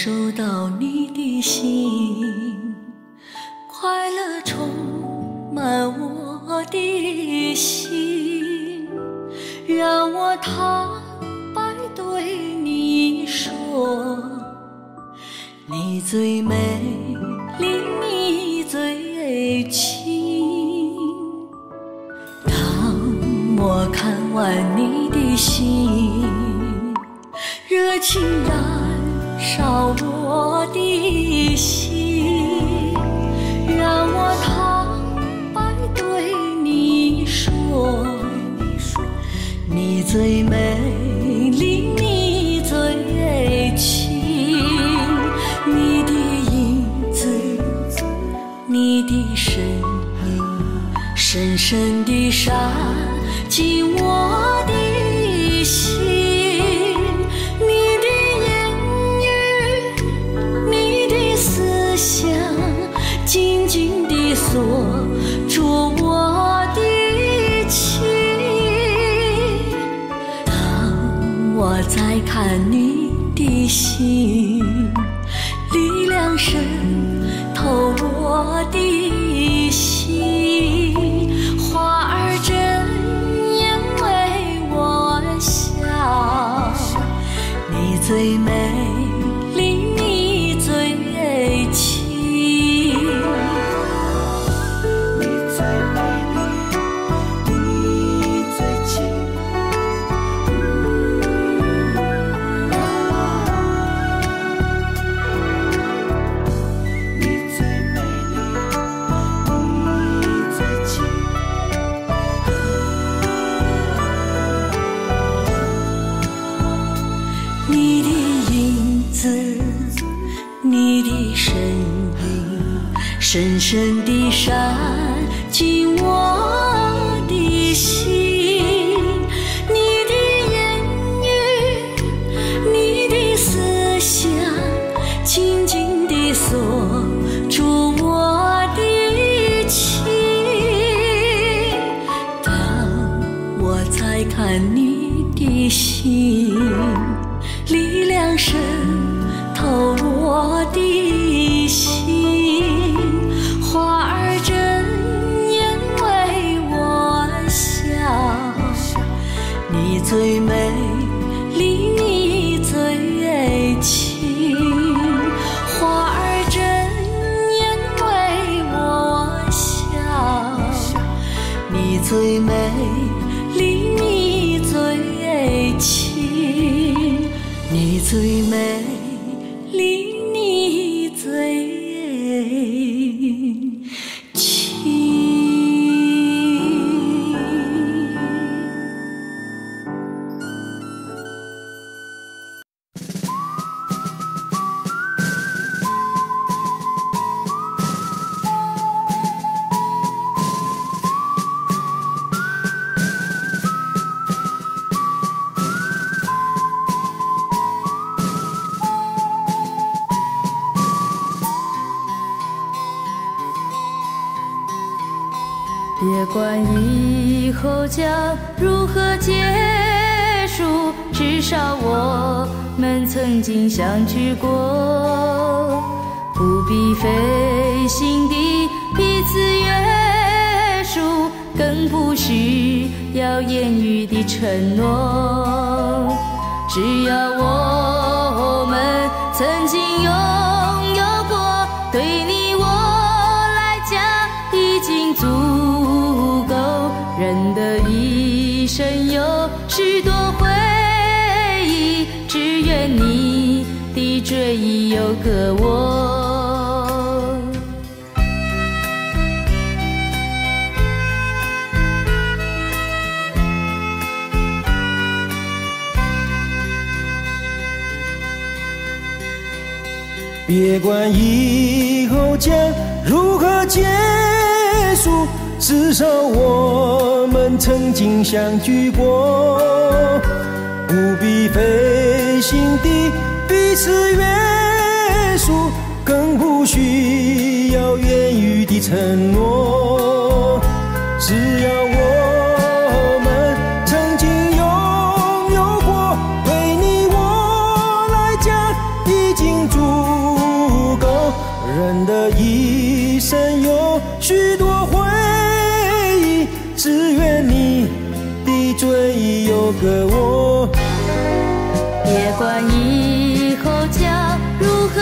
受到你的心，快乐充满我的心，让我坦白对你说，你最美丽，你最亲。当我看完你的心，热情燃烧我的心，让我坦白对你说，你最美丽，你最亲。你的影子，你的身影，深深地闪进我的心。你的言语，你的思想，紧紧地锁住我的情。当我再看你的心，力量渗透我的心，花儿睁眼为我笑，你最美丽，你最亲。你最美丽，你最亲。你的影子，你的身影，深深地闪进我的心。你的言语，你的思想，紧紧地锁住我的情。当我再看你的心，力量渗透我的心，花儿睁眼为我笑，你最美丽，你最亲。花儿睁眼为我笑，你最美丽，你最亲。你最美丽，你最亲。 别管以后将如何结束，至少我们曾经相聚过。不必费心地彼此约束，更不需要言语的承诺。只要我们曾经拥有过，对你我来讲已经足够。人的一生有许多回忆，只愿你的追忆有个我。 别管以后将如何结束，至少我们曾经相聚过。不必费心地彼此约束，更不需要言语的承诺。只要我们曾经拥有过，对你我来讲已经足够。 只愿你的嘴有个我。 别管以后将如何